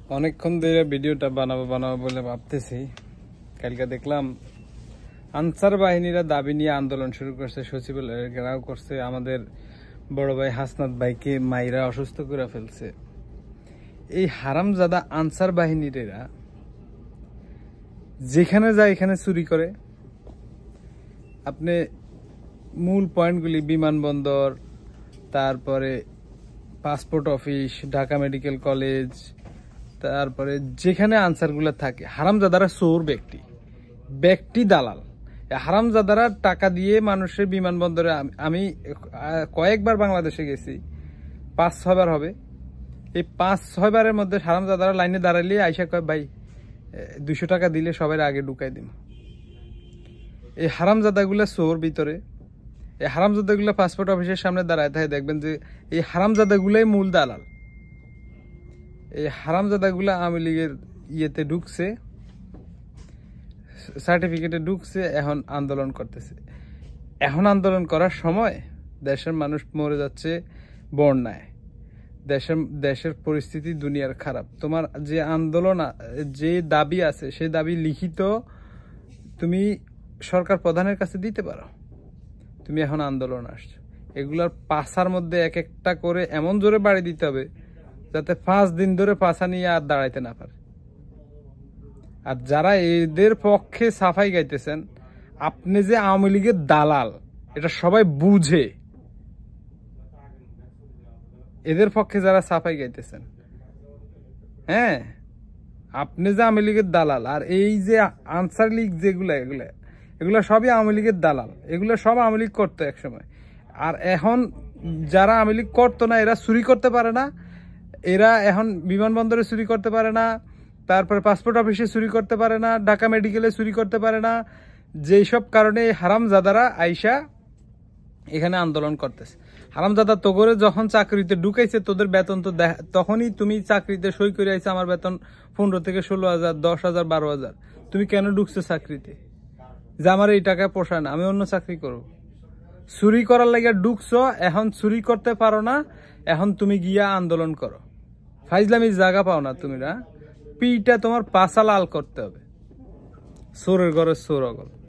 অনেকক্ষণ ধরে ভিডিওটা বানাবো বলে ভাবতেছি। কালকে দেখলাম আনসার বাহিনীরা দাবি নিয়ে আন্দোলন শুরু করছে, সচিবালয়ের ঘেরাও করছে, আমাদের বড় ভাই হাসনাত ভাইকে মাইরা অসুস্থ করে ফেলছে। এই হারামজাদা আনসার বাহিনীরা যেখানে যায় এখানে চুরি করে। আপনি মূল পয়েন্টগুলি বিমানবন্দর, তারপরে passport office, Dhaka medical college, তারপরে যেখানে আনসারগুলো থাকে, হারামজাদারা চোর ব্যক্তি দালাল। হারামজাদারা টাকা দিয়ে মানুষের বিমানবন্দরে, আমি কয়েকবার বাংলাদেশে গেছি, 5-6 বার হবে। এই 5-6 বারের মধ্যে হারামজাদারা লাইনে দাঁড়ালে আইসা কয়, ভাই 200 টাকা দিলে সবাই আগে ঢুকাই দিন। এই হারামজাদাগুলা চোর ভিতরে। এই হারামজাদাগুলা পাসপোর্ট অফিসের সামনে দাঁড়ায় থাকে, দেখবেন যে এই হারামজাদাগুলাই মূল দালাল। এই হারামজাদাগুলা আওয়ামী লীগের ইয়েতে ঢুকছে, সার্টিফিকেটে ঢুকছে, এখন আন্দোলন করতেছে। এখন আন্দোলন করার সময় দেশের মানুষ মরে যাচ্ছে বন্যায়, দেশের পরিস্থিতি দুনিয়ার খারাপ। তোমার যে আন্দোলন, যে দাবি আছে, সেই দাবি লিখিত তুমি সরকার প্রধানের কাছে দিতে পারো। তুমি এখন আন্দোলন আসছো, এগুলার পাছার মধ্যে এক একটা করে এমন জোরে বাড়ি দিতে হবে যাতে 5 দিন ধরে পাছা নিয়ে আর দাঁড়াইতে না পারে। আর যারা এদের পক্ষে সাফাই গাইতেছেন, আপনি যে আওয়ামী লীগের দালাল এটা সবাই বুঝে। এদের পক্ষে যারা সাফাই গাইতেছেন, হ্যাঁ, আপনি যে আওয়ামী লীগের দালাল, আর এই যে আনসার লীগ যেগুলা, এগুলা সবই আওয়ামী লীগের দালাল। এগুলো সব আওয়ামী লীগ করতো একসময়। আর এখন যারা আওয়ামী লীগ করতো না, এরা চুরি করতে পারে না, এরা এখন বিমানবন্দরে চুরি করতে পারে না, তারপরে পাসপোর্ট অফিসে চুরি করতে পারে না, ঢাকা মেডিকেলে চুরি করতে পারে না। যেই সব কারণে হারামজাদারা আইসা এখানে আন্দোলন করতেছে। হারামজাদা তোগরে যখন চাকরিতে ঢুকাইছে, তোদের বেতন তো তখনই তুমি চাকরিতে সই করে আইছে, আমার বেতন 15 থেকে 16,000, 10,000, 12,000। তুমি কেন ঢুকছো চাকরিতে? যে আমার এই টাকায় পোষায় না, আমি অন্য চাকরি করব। চুরি করার লাগে ঢুকছো, এখন চুরি করতে পারো না, এখন তুমি গিয়া আন্দোলন করো। ফাইজলামি জায়গা পাও না তুমি না, পিটা তোমার পাছা লাল করতে হবে। চোরের ঘরে চোর অগল।